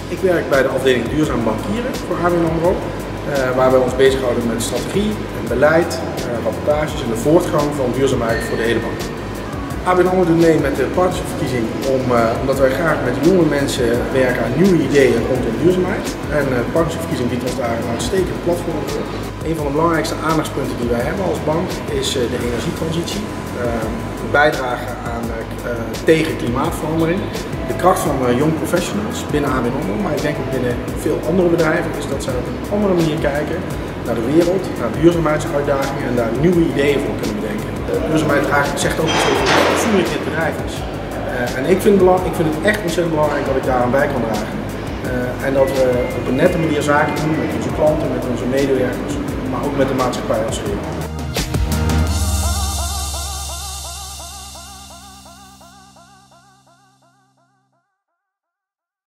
Ik werk bij de afdeling Duurzaam Bankieren voor ABN AMRO, waar wij ons bezighouden met strategie, en beleid, rapportages en de voortgang van duurzaamheid voor de hele bank. ABN AMRO doet mee met de partnerschapsverkiezing omdat wij graag met jonge mensen werken aan nieuwe ideeën rondom duurzaamheid. En de partnerschapsverkiezing biedt ons daar een uitstekend platform voor. Een van de belangrijkste aandachtspunten die wij hebben als bank is de energietransitie. Bijdragen tegen klimaatverandering. De kracht van young professionals binnen ABN AMRO, maar ik denk ook binnen veel andere bedrijven, is dat zij op een andere manier kijken naar de wereld, naar duurzaamheidsuitdagingen en daar nieuwe ideeën voor kunnen bedenken. Duurzaamheid zegt ook iets over hoe fatsoenlijk dit bedrijf is. En ik vind het echt ontzettend belangrijk dat ik daaraan bij kan dragen. En dat we op een nette manier zaken doen met onze klanten, met onze medewerkers, maar ook met de maatschappij als geheel.